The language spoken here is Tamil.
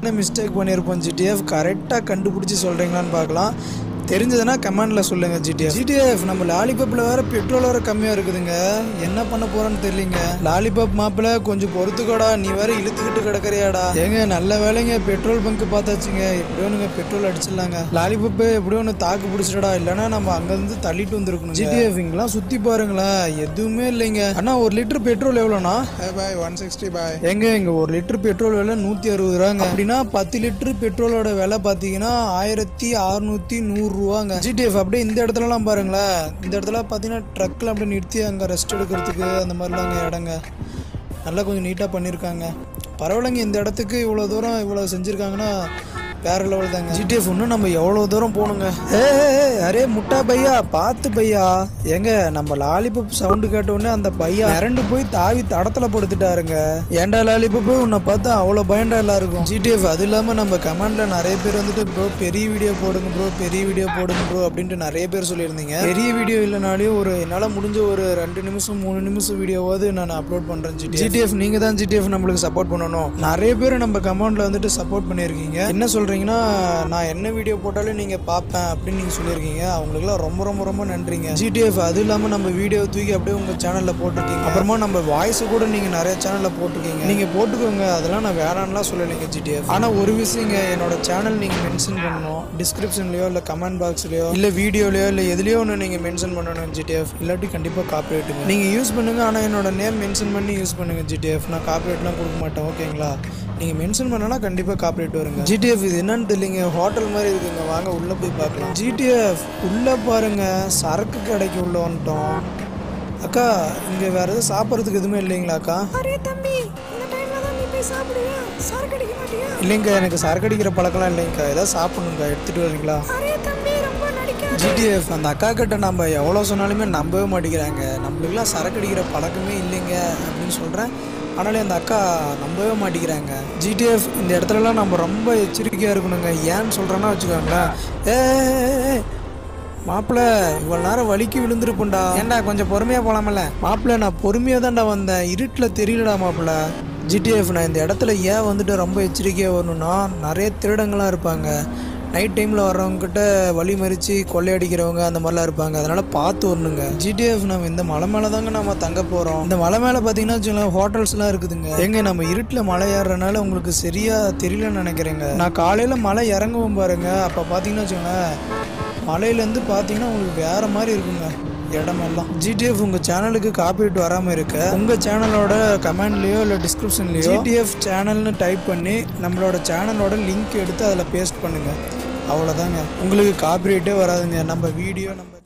என்ன மிஸ்டேக் பண்ணியிருப்போம் ஜிடிஎஃப் கரெக்டாக கண்டுபிடிச்சி சொல்கிறீங்களான்னு பார்க்கலாம். தெரிஞ்சதுன்னா கமெண்டில் சொல்லுங்கள் ஜிடிஎஃப் நம்ம லாலிபப்பில் வேறு பெட்ரோல் வேறு கம்மியாக இருக்குதுங்க. என்ன பண்ண போகிறோன்னு தெரியலிங்க. லாலிபப் மாப்பிள்ள கொஞ்சம் பொறுத்துக்கோடா, நீ வேறு இழுத்துக்கிட்டு கிடக்கிறியாடா. ஏங்க நல்ல வேலைங்க பெட்ரோல் பங்க் பார்த்தாச்சுங்க. எப்படியோ நீங்கள் பெட்ரோல் அடிச்சிடலாங்க. லாலிபப்பு எப்படியோ ஒன்று தாக்கு பிடிச்சிடா, இல்லைன்னா நம்ம அங்கேருந்து தள்ளிட்டு வந்துருக்கணும். ஜிடிஎஃப் இங்கெல்லாம் சுற்றி பாருங்களேன், எதுவுமே இல்லைங்க. ஆனால் 1 லிட்டர் பெட்ரோல் எவ்வளோண்ணா? பாய் 160 பாய். எங்க இங்கே 1 லிட்டர் பெட்ரோல் விலை 160 ரூபாங்க. அப்படின்னா 10 லிட்டர் பெட்ரோலோட விலை பார்த்தீங்கன்னா 1610 ரூபாங்க. ஜிடிஎஃப் அப்படியே இந்த இடத்துலலாம் பாருங்களேன். இந்த இடத்துல பார்த்தீங்கன்னா ட்ரக்கில் அப்படியே நிறுத்தி அங்கே ரெஸ்ட் எடுக்கிறதுக்கு அந்த மாதிரிலாம் அங்கே இடங்க நல்லா கொஞ்சம் நீட்டாக பண்ணியிருக்காங்க. பரவாயில்லைங்க, இந்த இடத்துக்கு இவ்வளோ தூரம் இவ்வளோ செஞ்சுருக்காங்கன்னா வேற லெவல் தாங்க. ஜிடிஎஃப் இன்னும் நம்ம எவ்வளோ தூரம் போகணுங்க. அரே முட்டா பையா பார்த்து பையா. ஏங்க நம்ம லாலிபப் சவுண்டு கேட்டோடனே அந்த பையா இரண்டு போய் தாவி தடத்துல படுத்துட்டாருங்க. ஏண்டா லாலிபப் உன்னை பார்த்தா அவ்வளோ பயண்டா எல்லாருக்கும். ஜிடிஎஃப் அது இல்லாமல் நம்ம கமெண்ட்ல நிறைய பேர் வந்துட்டு ப்ரோ பெரிய வீடியோ போடுங்க ப்ரோ, பெரிய வீடியோ போடுங்க ப்ரோ அப்படின்ட்டு நிறைய பேர் சொல்லியிருந்தீங்க. பெரிய வீடியோ இல்லைனாலையும் என்னால் முடிஞ்ச ஒரு 2 நிமிஷம் 3 நிமிஷம் வீடியோவாவது நான் அப்லோட் பண்ணுறேன். ஜிடிஎஃப் நீங்கள் தான் ஜிடிஎஃப் நம்மளுக்கு சப்போர்ட் பண்ணணும். நிறைய பேர் நம்ம கமெண்ட்ல வந்துட்டு சப்போர்ட் பண்ணியிருக்கீங்க. என்ன சொல்கிறீங்க? நான் என்ன வீடியோ போட்டாலும் நீங்க பார்ப்பேன் அப்படின்னு நீங்க சொல்லியிருக்கீங்க. அவங்களுக்குலாம் ரொம்ப ரொம்ப ரொம்ப நன்றிங்க ஜிடிஎஃப். அது இல்லாம நம்ம வீடியோ தூக்கி அப்படியே உங்க சேனல்ல போட்டிருக்கீங்க. அப்புறமா நம்ம வாய்ஸ் கூட நீங்க நிறைய சேனல்ல போட்டிருக்கீங்க. நீங்க போட்டுக்கோங்க, அதெல்லாம் நான் வேணாம்லாம் சொல்லலைங்க ஜிடிஎஃப். ஆனா ஒரு விஷயங்க, என்னோட சேனல் நீங்க மென்ஷன் பண்ணணும். டிஸ்கிரிப்ஷன்லயோ இல்ல கமெண்ட் பாக்ஸ்லயோ இல்ல வீடியோலயோ இல்ல எதுலயோ ஒன்று நீங்க மென்ஷன் பண்ணணும் ஜிடிஎஃப். இல்லாட்டி கண்டிப்பா காப்பிரைட்டுங்க. நீங்க யூஸ் பண்ணுங்க, ஆனா என்னோட நேம் மென்ஷன் பண்ணி யூஸ் பண்ணுங்க ஜிடிஎஃப். நான் காப்பிரைட்லாம் கொடுக்க மாட்டேன், ஓகேங்களா? நீங்கள் மென்ஷன் பண்ணனா கண்டிப்பாக காப்பரேட் வருங்க. ஜிடிஎஃப் இது என்னன்னு தெரியலங்க, ஹோட்டல் மாதிரி இருக்குங்க. வாங்க உள்ளே போய் பார்க்கலாம். ஜிடிஎஃப் உள்ளே பாருங்க, சரக்கு கடைக்கு உள்ள வந்துட்டோம். அக்கா இங்கே வேற எதுவும் சாப்பிட்றதுக்கு எதுவுமே இல்லைங்களா அக்கா? இல்லைங்க, எனக்கு சரக்கு அடிக்கிற பழக்கம்லாம் இல்லைங்கக்கா. ஏதாவது சாப்பிடணுங்கக்கா, எடுத்துகிட்டு வரீங்களா? ஜிடிஎஃப் அந்த அக்கா கிட்ட நம்ம எவ்வளோ சொன்னாலுமே நம்பவே மாட்டேங்கிறாங்க. நம்மளுக்குலாம் சரக்கு அடிக்கிற பழக்கமே இல்லைங்க அப்படின்னு சொல்கிறேன். ஆனாலே அந்த அக்கா நம்பவே மாட்டேங்கிறாங்க. ஜிடிஎஃப் இந்த இடத்துலலாம் நம்ம ரொம்ப எச்சரிக்கையாக இருக்கணுங்க. ஏன்னு சொல்கிறேன்னா வச்சுக்கோங்களேன். மாப்பிள்ள இவ்வளோ நேரம் வலிக்கு விழுந்துருப்புண்டா. ஏன்டா கொஞ்சம் பொறுமையாக போகலாமல்ல? மாப்பிள்ள நான் பொறுமையாக தான்டா வந்தேன், இருட்டில் தெரியலடா மாப்பிள்ள. ஜிடிஎஃப் நான் இந்த இடத்துல ஏன் வந்துட்டு ரொம்ப எச்சரிக்கையாக வரணும்னா, நிறைய திருடங்களாம் இருப்பாங்க. நைட் டைமில் வர்றவங்ககிட்ட வழி மறித்து கொள்ளையடிக்கிறவங்க அந்த மாதிரிலாம் இருப்பாங்க. அதனால் பார்த்து வரணுங்க. ஜிடிஎஃப் நம்ம இந்த மலை மேலே தாங்க நம்ம தங்க போகிறோம். இந்த மலை மேலே பார்த்தீங்கன்னா வச்சுக்கோங்களேன் ஹோட்டல்ஸ்லாம் இருக்குதுங்க. எங்க நம்ம இருட்டில் மலை ஏறுறதுனால உங்களுக்கு சரியாக தெரியலன்னு நினைக்கிறேங்க. நான் காலையில் மலை இறங்குவோம் பாருங்க, அப்போ பார்த்தீங்கன்னா வச்சுக்கோங்களேன் மலையிலேருந்து பார்த்தீங்கன்னா உங்களுக்கு வேறு மாதிரி இருக்குங்க இடமெல்லாம். ஜிடிஎஃப் உங்கள் சேனலுக்கு காப்பிரைட் வராமல் இருக்க உங்கள் சேனலோட கமெண்ட்லேயோ இல்லை டிஸ்கிரிப்ஷன்லேயோ ஜிடிஎஃப் சேனல்னு டைப் பண்ணி நம்மளோட சேனலோட லிங்க் எடுத்து அதில் பேஸ்ட் பண்ணுங்கள். அவ்வளோதாங்க, உங்களுக்கு காப்பிரைட்டே வராதுங்க. நம்ம வீடியோ நம்ம